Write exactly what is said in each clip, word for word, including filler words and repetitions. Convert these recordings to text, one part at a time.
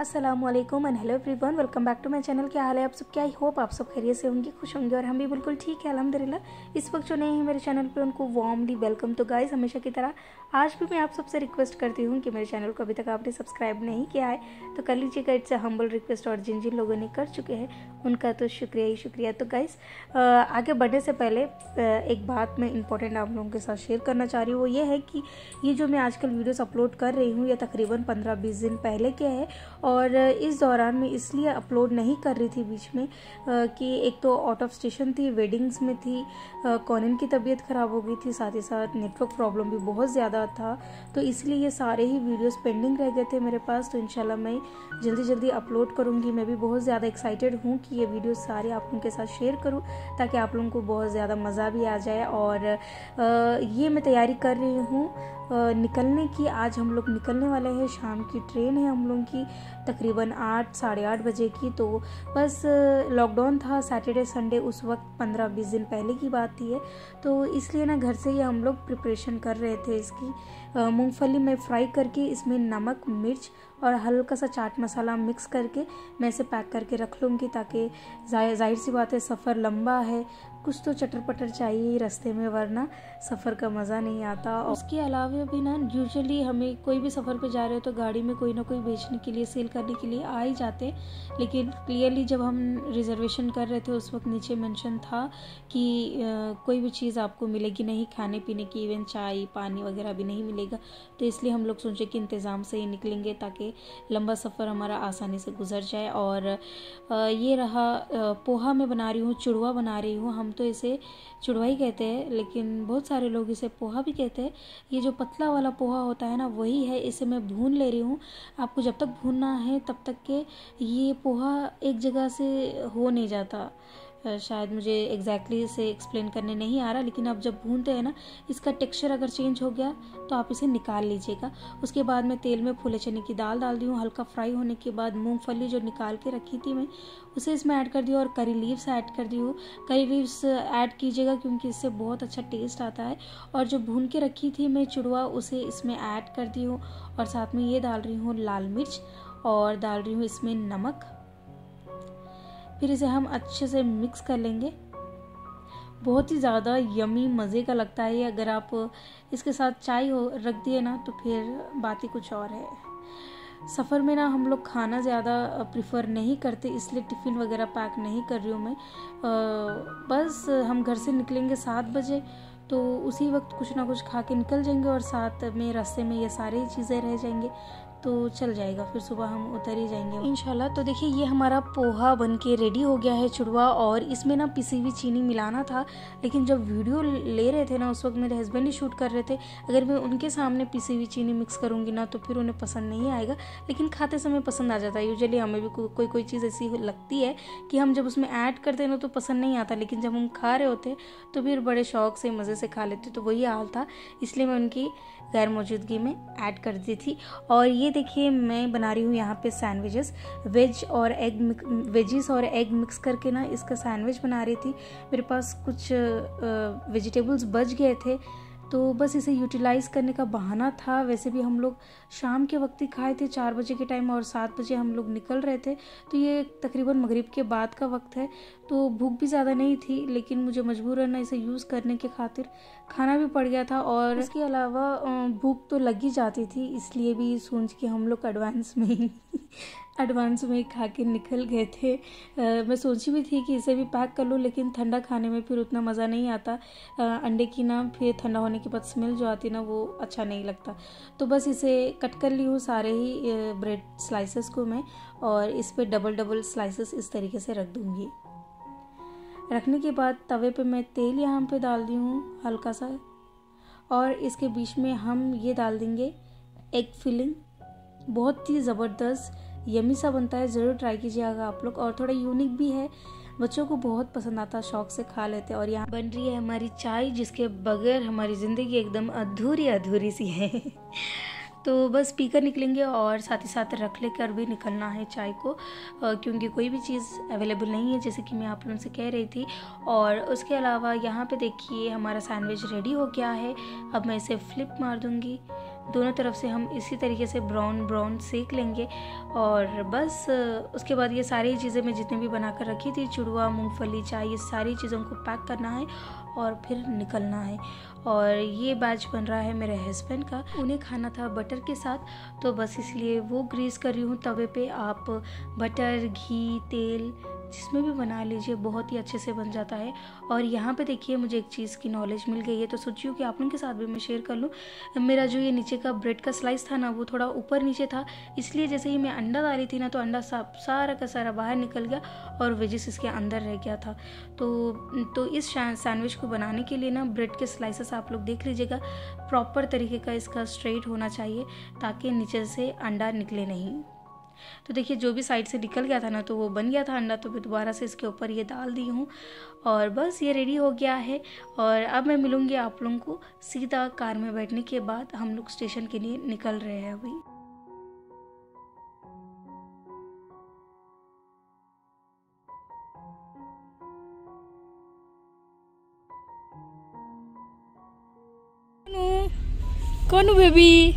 अस्सलामुअलैकुम and hello everyone, welcome back to my channel. क्या हाल है आप सब? क्या आई होप आप सब खैरियत से होंगे, खुश होंगे और हम भी बिल्कुल ठीक है अल्हम्दुलिल्लाह। इस वक्त जो नए हैं मेरे चैनल पे उनको वार्मली वेलकम। तो गाइस, हमेशा की तरह आज भी मैं आप सबसे रिक्वेस्ट करती हूँ कि मेरे चैनल को अभी तक आपने सब्सक्राइब नहीं किया है तो कर लीजिएगा। It's a humble request. और जिन जिन लोगों ने कर चुके हैं उनका तो शुक्रिया ही शुक्रिया। तो गाइस, आगे बढ़ने से पहले एक बात मैं इंपॉर्टेंट आप लोगों के साथ शेयर करना चाह रही हूँ। वो ये है कि ये जो मैं आजकल वीडियोस अपलोड कर रही हूँ ये तकरीबन पंद्रह बीस दिन पहले के है और इस दौरान मैं इसलिए अपलोड नहीं कर रही थी बीच में कि एक तो आउट ऑफ स्टेशन थी, वेडिंग्स में थी, कॉनिन की तबीयत ख़राब हो गई थी, साथ ही साथ नेटवर्क प्रॉब्लम भी बहुत ज़्यादा था। तो इसलिए ये सारे ही वीडियोस पेंडिंग रह गए थे मेरे पास। तो इंशाल्लाह मैं जल्दी जल्दी अपलोड करूँगी। मैं भी बहुत ज़्यादा एक्साइटेड हूँ कि ये वीडियो सारे आप लोगों के साथ शेयर करूँ ताकि आप लोगों को बहुत ज़्यादा मज़ा भी आ जाए। और ये मैं तैयारी कर रही हूँ निकलने की। आज हम लोग निकलने वाले हैं, शाम की ट्रेन है हम लोगों की तकरीबन आठ साढ़े आठ बजे की। तो बस लॉकडाउन था सैटरडे संडे, उस वक्त पंद्रह बीस दिन पहले की बात थी। तो इसलिए ना घर से ही हम लोग प्रिपरेशन कर रहे थे इसकी। मूंगफली में फ्राई करके इसमें नमक मिर्च और हल्का सा चाट मसाला मिक्स करके मैं इसे पैक करके रख लूँगी ताकि जाहिर सी बात है सफ़र लंबा है, कुछ तो चटर पटर चाहिए ही रास्ते में, वरना सफ़र का मज़ा नहीं आता। उसके अलावा भी ना यूजुअली हमें कोई भी सफ़र पे जा रहे हो तो गाड़ी में कोई ना कोई बेचने के लिए, सेल करने के लिए आ ही जाते। लेकिन क्लियरली जब हम रिजर्वेशन कर रहे थे उस वक्त नीचे मेंशन था कि आ, कोई भी चीज़ आपको मिलेगी नहीं, खाने पीने की, इवन चाय पानी वगैरह भी नहीं मिलेगा। तो इसलिए हम लोग सोचे कि इंतज़ाम से ही निकलेंगे ताकि लंबा सफ़र हमारा आसानी से गुजर जाए। और आ, ये रहा आ, पोहा मैं बना रही हूँ, चुड़वा बना रही हूँ। हम तो इसे चुड़वा ही कहते हैं लेकिन बहुत सारे लोग इसे पोहा भी कहते हैं। ये जो पतला वाला पोहा होता है ना वही है। इसे मैं भून ले रही हूँ। आपको जब तक भूनना है तब तक के ये पोहा एक जगह से हो नहीं जाता। शायद मुझे एग्जैक्टली इसे एक्सप्लेन करने नहीं आ रहा, लेकिन आप जब भूनते हैं ना इसका टेक्सचर अगर चेंज हो गया तो आप इसे निकाल लीजिएगा। उसके बाद मैं तेल में फूले चने की दाल डाल दी हूँ। हल्का फ्राई होने के बाद मूंगफली जो निकाल के रखी थी मैं उसे इसमें ऐड कर दी और करी लीव्स ऐड कर दी हूँ। करी लीव्स ऐड कीजिएगा क्योंकि इससे बहुत अच्छा टेस्ट आता है। और जो भून के रखी थी मैं चुड़वा उसे इसमें ऐड कर दी हूँ और साथ में ये डाल रही हूँ लाल मिर्च और डाल रही हूँ इसमें नमक। फिर इसे हम अच्छे से मिक्स कर लेंगे। बहुत ही ज़्यादा यमी मज़े का लगता है ये। अगर आप इसके साथ चाय हो रख दिए ना तो फिर बात ही कुछ और है। सफ़र में ना हम लोग खाना ज़्यादा प्रिफर नहीं करते, इसलिए टिफ़िन वगैरह पैक नहीं कर रही हूँ मैं। आ, बस हम घर से निकलेंगे सात बजे तो उसी वक्त कुछ ना कुछ खा के निकल जाएंगे और साथ में रास्ते में ये सारी चीज़ें रह जाएंगे तो चल जाएगा। फिर सुबह हम उतर ही जाएंगे इंशाल्लाह। तो देखिए ये हमारा पोहा बन के रेडी हो गया है चुड़वा। और इसमें ना पिसी हुई चीनी मिलाना था, लेकिन जब वीडियो ले रहे थे ना उस वक्त मेरे हस्बैंड ही शूट कर रहे थे। अगर मैं उनके सामने पिसी हुई चीनी मिक्स करूँगी ना तो फिर उन्हें पसंद नहीं आएगा, लेकिन खाते समय पसंद आ जाता है। यूजुअली हमें भी को, कोई कोई चीज़ ऐसी लगती है कि हम जब उसमें ऐड करते हैं ना तो पसंद नहीं आता, लेकिन जब हम खा रहे होते तो फिर बड़े शौक से मज़े से खा लेते। तो वही हाल था, इसलिए मैं उनकी गैर मौजूदगी में ऐड कर दी थी। और ये देखिए मैं बना रही हूँ यहाँ पे सैंडविचेस, वेज और एग वेजिस और एग मिक्स करके ना इसका सैंडविच बना रही थी। मेरे पास कुछ वेजिटेबल्स बच गए थे तो बस इसे यूटिलाइज़ करने का बहाना था। वैसे भी हम लोग शाम के वक्त ही खाए थे चार बजे के टाइम और सात बजे हम लोग निकल रहे थे। तो ये तकरीबन मगरिब के बाद का वक्त है तो भूख भी ज़्यादा नहीं थी, लेकिन मुझे मजबूरन इसे यूज़ करने के खातिर खाना भी पड़ गया था। और इसके अलावा भूख तो लग ही जाती थी, इसलिए भी सोच के हम लोग एडवांस में ही एडवांस में खा के निकल गए थे। आ, मैं सोची भी थी कि इसे भी पैक कर लूँ, लेकिन ठंडा खाने में फिर उतना मज़ा नहीं आता। आ, अंडे की ना फिर ठंडा होने के बाद स्मेल जो आती ना वो अच्छा नहीं लगता। तो बस इसे कट कर ली हूँ सारे ही ब्रेड स्लाइसेस को मैं, और इस पर डबल डबल स्लाइसेस इस तरीके से रख दूँगी। रखने के बाद तवे पे मैं तेल यहाँ पे डाल दी हूँ हल्का सा, और इसके बीच में हम ये डाल देंगे एग फिलिंग। बहुत ही ज़बरदस्त यमी सा बनता है, ज़रूर ट्राई कीजिएगा आप लोग। और थोड़ा यूनिक भी है, बच्चों को बहुत पसंद आता, शौक से खा लेते। और यहाँ बन रही है हमारी चाय जिसके बगैर हमारी ज़िंदगी एकदम अधूरी अधूरी सी है। तो बस पीकर निकलेंगे और साथ ही साथ रख लेकर भी निकलना है चाय को, क्योंकि कोई भी चीज़ अवेलेबल नहीं है जैसे कि मैं आप लोगों से कह रही थी। और उसके अलावा यहाँ पे देखिए हमारा सैंडविच रेडी हो गया है। अब मैं इसे फ्लिप मार दूँगी। दोनों तरफ से हम इसी तरीके से ब्राउन ब्राउन सेक लेंगे। और बस उसके बाद ये सारी चीज़ें मैं जितने भी बना कर रखी थी, चुड़वा, मूंगफली, चाय, ये सारी चीज़ों को पैक करना है और फिर निकलना है। और ये बैच बन रहा है मेरे हस्बैंड का, उन्हें खाना था बटर के साथ, तो बस इसलिए वो ग्रीस कर रही हूँ तवे पे। आप बटर, घी, तेल जिसमें भी बना लीजिए, बहुत ही अच्छे से बन जाता है। और यहाँ पे देखिए मुझे एक चीज़ की नॉलेज मिल गई है, तो सोची हूँ कि आप लोगों के साथ भी मैं शेयर कर लूँ। मेरा जो ये नीचे का ब्रेड का स्लाइस था ना, वो थोड़ा ऊपर नीचे था, इसलिए जैसे ही मैं अंडा डाली थी ना, तो अंडा सब सारा का सारा बाहर निकल गया और वेजिस इसके अंदर रह गया था। तो तो इस सैंडविच को बनाने के लिए ना, ब्रेड के स्लाइसेस आप लोग देख लीजिएगा, प्रॉपर तरीके का इसका स्ट्रेट होना चाहिए ताकि नीचे से अंडा निकले नहीं। तो देखिए जो भी साइड से निकल गया था ना, तो वो बन गया था अंडा, तो मैं दोबारा से इसके ऊपर ये डाल दी हूँ और बस ये रेडी हो गया है। और अब मैं मिलूँगी आप लोगों को सीधा कार में बैठने के बाद। हम लोग स्टेशन के लिए निकल रहे हैं अभी। कौन बेबी?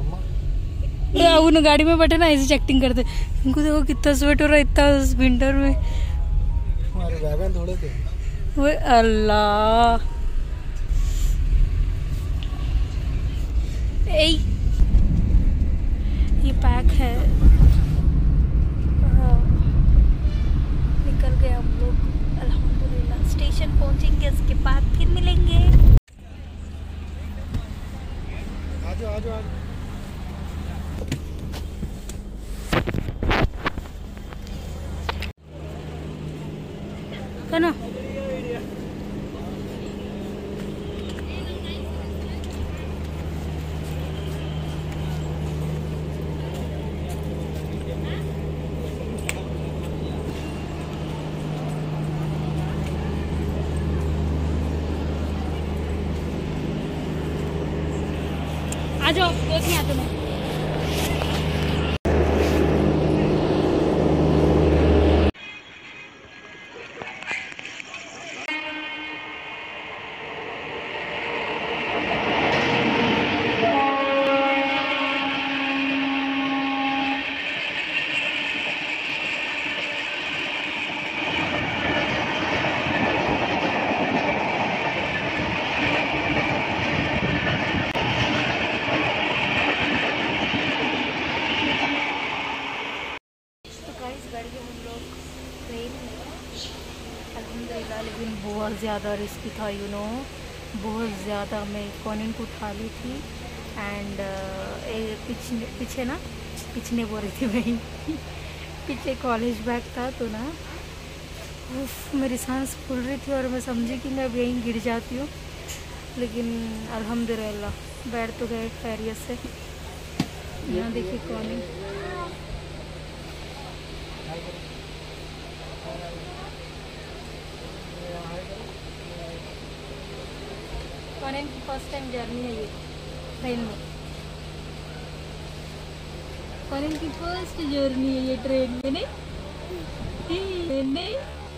उन गाड़ी में बैठे ना, ऐसे एक्टिंग करते। उनको देखो कितना स्वेट हो रहा है इतना विंटर में। हमारे वैगन थोड़े थे वो। अल्लाह, ए ये पैक है। निकल गए हम लोग अल्हम्दुलिल्लाह। स्टेशन पहुंचेंगे, उसके बाद फिर मिलेंगे। आजो आजो आजो। ना आ जाओ, देख नहीं आते मैं। अल्हम्दुलिल्लाह, लेकिन बहुत ज़्यादा रिस्की था, यू नो बहुत ज़्यादा। मैं कॉनिन को उठा ली थी एंड पीछे पीछे ना पीछे बोल रही थी मैं पीछे कॉलेज बैग था, तो ना उफ, मेरी सांस फूल रही थी और मैं समझी कि मैं अब यहीं गिर जाती हूँ। लेकिन अल्हम्दुलिल्लाह बैठ तो गए खैरियत से। यहाँ देखिए कॉनिन। कॉनिन की फर्स्ट टाइम जर्नी है ये ट्रेन में। कॉनिन की फर्स्ट जर्नी है ये ट्रेन में। नहीं नहीं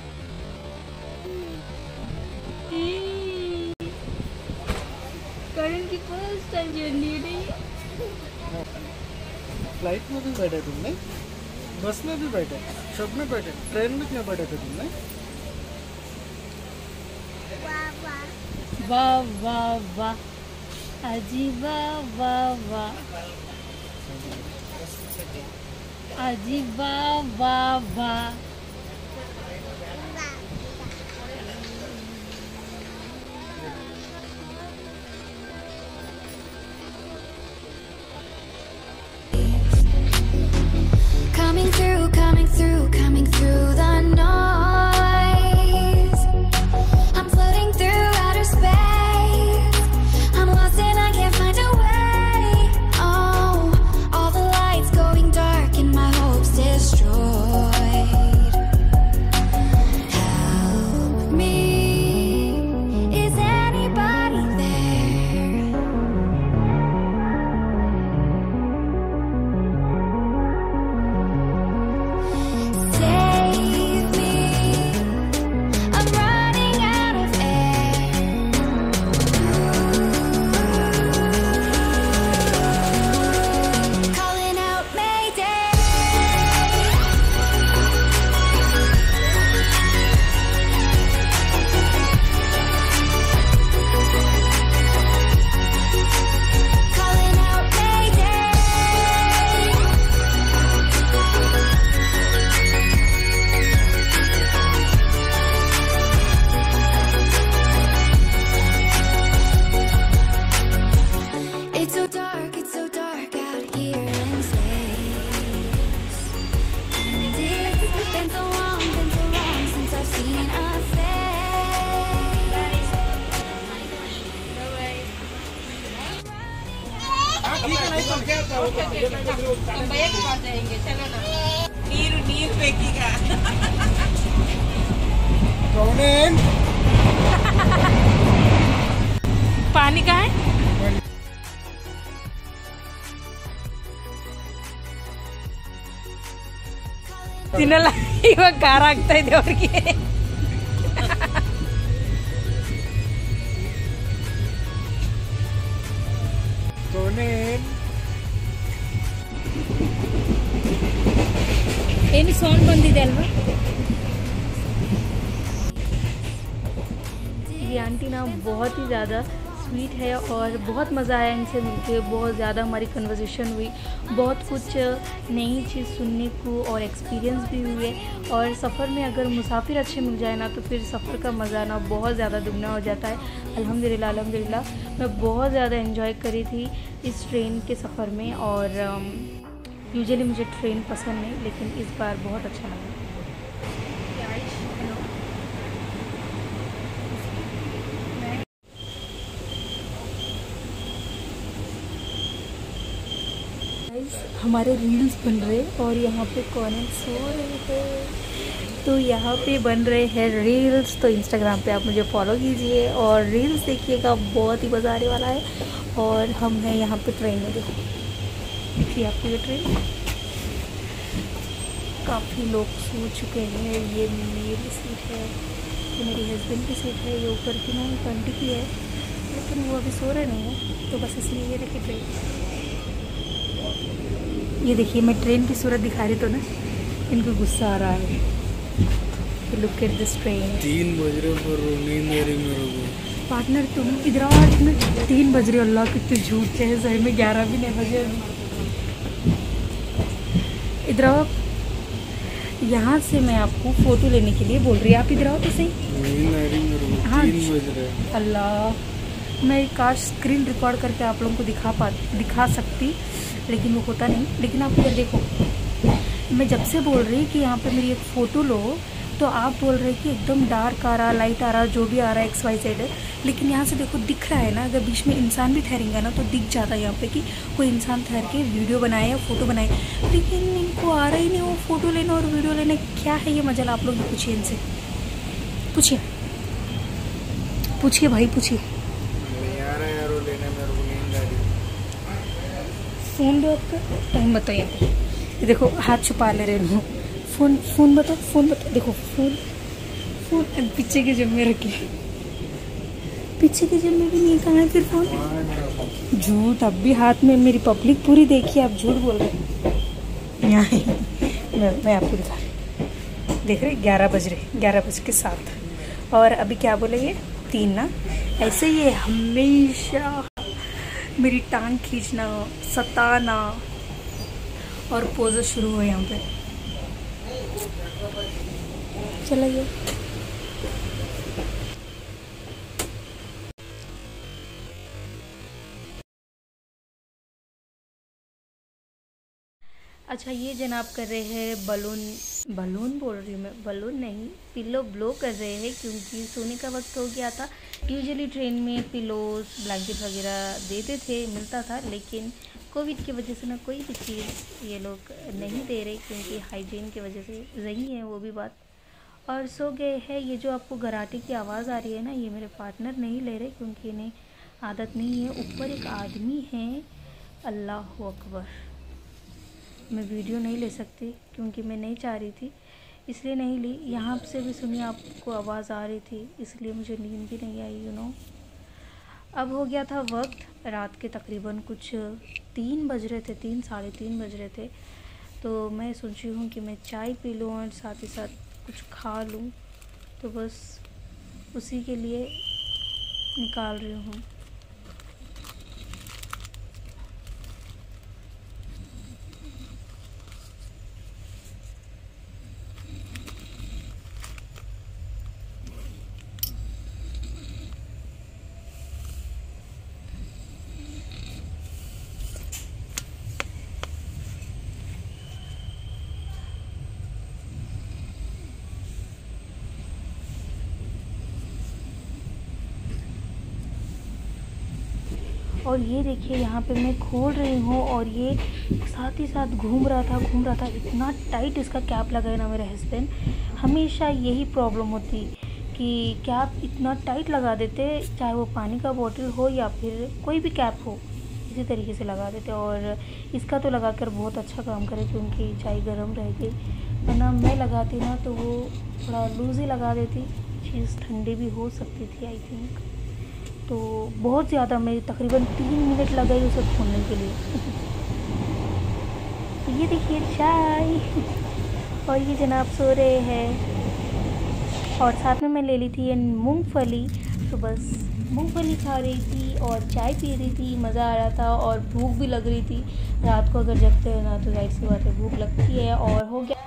कॉनिन की फर्स्ट टाइम जर्नी है। नहीं फ्लाइट में भी बैठे तुमने, बस में भी बैठे, सब में बैठे, ट्रेन में क्यों बैठे थे तुमने? वाह वाह वाह अजी वाह वाह वाह अजी वाह वाह वाह। Coming through, coming through, coming through the noise. I'm floating through outer space. I'm lost and I can't find a way. Oh, all the lights going dark and my hopes destroyed. here in space. And it's been so long, been so long since I've seen a नीर नीर फेंकेगा। पानी का है ತಿನ್ನಲ್ಲ ಇವಾಗ ಖಾರ ಆಗ್ತಾ ಇದೆ ಅವ್ರಿಗೆ ಏನು ಸೌಂಡ್ ಬಂದಿದೆ ಅಲ್ವಾ ये आंटी ना बहुत ही ज़्यादा स्वीट है और बहुत मज़ा आया इनसे मिलके। बहुत ज़्यादा हमारी कन्वर्सेशन हुई, बहुत कुछ नई चीज़ सुनने को और एक्सपीरियंस भी हुए। और सफ़र में अगर मुसाफिर अच्छे मिल जाए ना तो फिर सफ़र का मज़ा ना बहुत ज़्यादा दुगना हो जाता है। अल्हम्दुलिल्लाह अल्हम्दुलिल्लाह मैं बहुत ज़्यादा एंजॉय करी थी इस ट्रेन के सफ़र में। और यूजुअली मुझे ट्रेन पसंद नहीं, लेकिन इस बार बहुत अच्छा लगा। हमारे रील्स बन रहे और यहाँ पे कौन सो रहे हैं, तो यहाँ पे बन रहे हैं रील्स। तो इंस्टाग्राम पे आप मुझे फॉलो कीजिए और रील्स देखिएगा, बहुत ही मज़ा आने वाला है। और हम हैं यहाँ पे ट्रेन में, देखो देखिए आपको ये ट्रेन, काफ़ी लोग सो चुके हैं। ये मेरी सीट है, ये मेरी हस्बैंड की सीट है, ये ऊपर की ना आंटी की है, लेकिन वो अभी सो रहे नहीं है, तो बस इसलिए ये देखिए ट्रेन। ये देखिए मैं ट्रेन की सूरत दिखा रही तो ना, इनको गुस्सा आ रहा है। Look at this train. तीन बज रहे पर नींद आ रही मेरे को। पार्टनर तुम इधर आओ, में तीन बज रहे, अल्लाह कितने झूठ है, सही में ग्यारह भी नहीं बजे अभी। इधर आओ, यहाँ से मैं आपको फ़ोटो लेने के लिए बोल रही हूँ, आप इधर आओ तो सही। नींद आ रही मेरे को। हाँ तीन बज रहे। अल्लाह, मैं काश स्क्रीन रिकॉर्ड करके आप लोगों को दिखा पा दिखा सकती, लेकिन वो होता नहीं। लेकिन आप इधर देखो, मैं जब से बोल रही कि यहाँ पे मेरी एक फ़ोटो लो, तो आप बोल रहे कि एकदम डार्क आ रहा, लाइट आ रहा, जो भी आ रहा है एक्स वाई जेड है। लेकिन यहाँ से देखो दिख रहा है ना, अगर बीच में इंसान भी ठहरेंगे ना तो दिख जाता है यहाँ पे कि कोई इंसान ठहर के वीडियो बनाए या फ़ोटो बनाए। लेकिन इनको आ रहा ही नहीं वो फ़ोटो लेना और वीडियो लेना। क्या है ये मजा? आप लोग पूछिए इनसे, पूछिए पूछिए भाई पूछिए। फ़ोन दो आपका, टाइम बताओ। यहाँ पे ये देखो हाथ छुपा ले रहे हो। फ़ोन फ़ोन बताओ, फ़ोन बताओ। देखो फ़ोन फ़ोन पीछे के जेब में रखे, पीछे के जेब में भी नहीं। कहाँ है फिर फ़ोन? झूठ, अब भी हाथ में। मेरी पब्लिक पूरी देखिए, आप झूठ बोल रहे हैं। यहाँ है, मैं मैं आपको दिखा रही, देख रहे ग्यारह बज रहे, ग्यारह बज के सात। और अभी क्या बोलेंगे? तीन ना। ऐसे ये हमेशा मेरी टांग खींचना, सताना और पोज शुरू हुए यहाँ पे। चलिए अच्छा, ये जनाब कर रहे हैं बलून, बलून बोल रही हूँ मैं, बलून नहीं, पिलो ब्लो कर रहे हैं, क्योंकि सोने का वक्त हो गया था। यूजुअली ट्रेन में पिलोस ब्लैंकेट वगैरह देते थे, मिलता था, लेकिन कोविड की वजह से ना कोई भी चीज़ ये लोग नहीं दे रहे, क्योंकि हाइजीन की वजह से नहीं है वो भी बात। और सो गए हैं। ये जो आपको गराटे की आवाज़ आ रही है ना, ये मेरे पार्टनर नहीं ले रहे, क्योंकि इन्हें आदत नहीं है। ऊपर एक आदमी है, अल्लाह अकबर। मैं वीडियो नहीं ले सकती क्योंकि मैं नहीं चाह रही थी, इसलिए नहीं ली। यहाँ से भी सुनिए, आपको आवाज़ आ रही थी, इसलिए मुझे नींद भी नहीं आई, यू नो। अब हो गया था वक्त रात के, तकरीबन कुछ तीन बज रहे थे, तीन साढ़े तीन बज रहे थे। तो मैं सोच रही हूँ कि मैं चाय पी लूँ और साथ ही साथ कुछ खा लूँ, तो बस उसी के लिए निकाल रही हूँ। और ये देखिए यहाँ पे मैं खोल रही हूँ और ये साथ ही साथ घूम रहा था घूम रहा था इतना टाइट इसका कैप लगा है ना मेरे हस्बैंड। हमेशा यही प्रॉब्लम होती कि कैप इतना टाइट लगा देते, चाहे वो पानी का बोतल हो या फिर कोई भी कैप हो, इसी तरीके से लगा देते। और इसका तो लगाकर बहुत अच्छा काम करे क्योंकि चाय गर्म रह गई, वरना मैं लगाती ना तो वो थोड़ा लूज़ ही लगा देती, चीज़ ठंडी भी हो सकती थी आई थिंक। तो बहुत ज़्यादा, मैं तकरीबन तीन मिनट लगाई उसे खोलने के लिए। तो ये देखिए चाय और ये जनाब सो रहे हैं और साथ में मैं ले ली थी ये मूंगफली। तो बस मूंगफली खा रही थी और चाय पी रही थी, मज़ा आ रहा था और भूख भी लग रही थी। रात को अगर जगते हैं ना तो जाहिर सी बात है भूख लगती है। और हो गया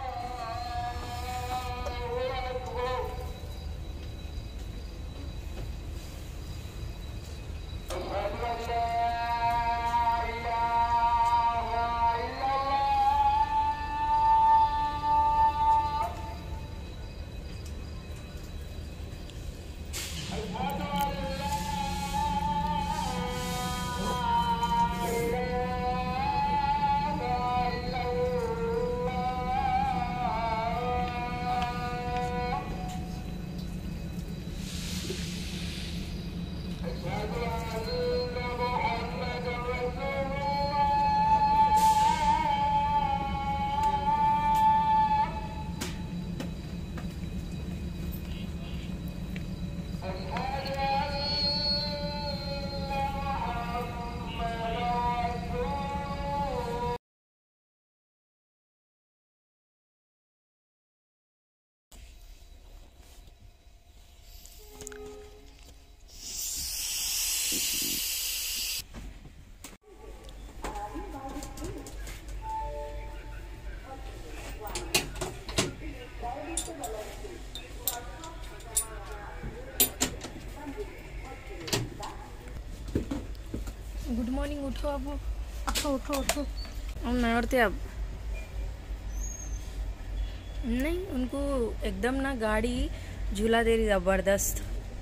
गुड मॉर्निंग। उठो अब, उठो उठो उठो। हम नहीं उठते अब, नहीं उनको एकदम ना गाड़ी झूला दे रही ज़बरदस्त।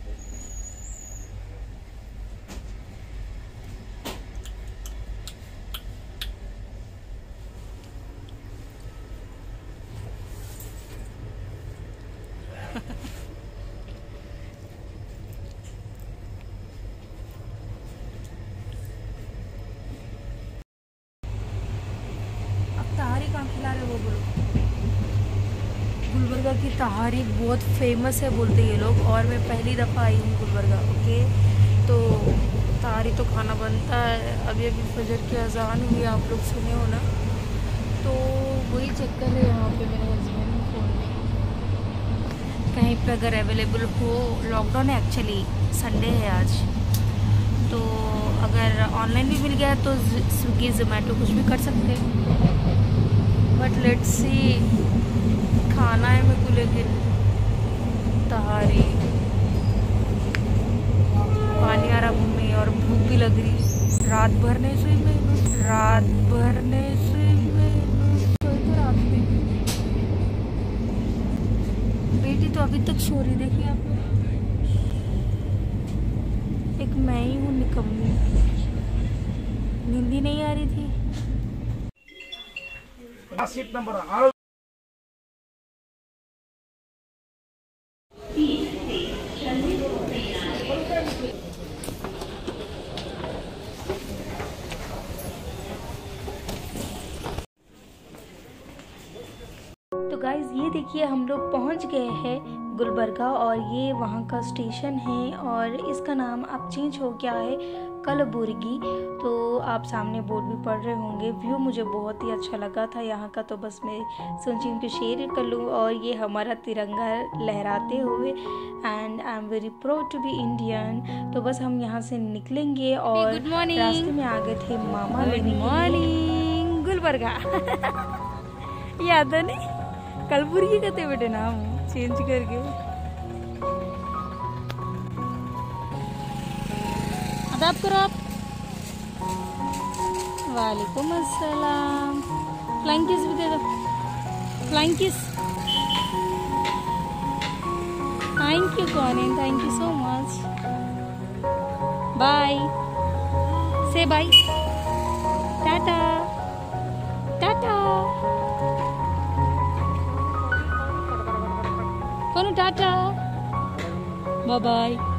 तहारी कहाँ खिला रहे वो बोलो। गुलबर्गा की तहारी बहुत फेमस है बोलते ये लोग, और मैं पहली दफ़ा आई हूँ गुलबर्गा। ओके, तो तहारी तो खाना बनता है। अभी अभी फजर की अजान हुई, आप लोग सुने हो ना, तो वही चक्कर है यहाँ पे मेरे हस्बैंड फ़ोन में कहीं पर अगर अवेलेबल हो। लॉकडाउन है एक्चुअली, संडे है आज, तो अगर ऑनलाइन भी मिल गया तो स्विगी जोमेटो कुछ भी कर सकते हैं। बट लेट्स सी, खाना है मेरे को, लेकिन तहारी, पानी आ रहा मुँह में और भूख भी लग रही। रात भर नहीं सोई मैं, रात भर नहीं सोई मैं, सोई तो रात में। बेटी तो अभी तक सो रही, देखिए आप लोग। एक मैं ही हूँ निकम्मी, नींद ही नहीं आ रही थी। सीट नंबर आठ। तो गाइज़ ये देखिए हम लोग पहुंच गए हैं गुलबर्गा और ये वहाँ का स्टेशन है और इसका नाम अब चेंज हो गया है कलबुर्गी। तो आप सामने बोर्ड भी पढ़ रहे होंगे। व्यू मुझे बहुत ही अच्छा लगा था यहाँ का, तो बस मैं सोची उनको शेयर कर लूँ। और ये हमारा तिरंगा लहराते हुए, and I am very proud to be Indian. तो बस हम यहाँ से निकलेंगे और रास्ते में आ गए थे मामा लेने के लिए। मॉर्निंग गुलबर्गा। याद है नहीं, कलबुर्गी कहते बेटे नाम चेंज करके। अदाब करो आप। वालेकुम अस्सलाम। फ्लाइंग किस भी दे दो, फ्लाइंग किस। थैंक यू कॉनिन, thank you so much, bye, say bye, tata tata कौन टाटा, बाय बाय।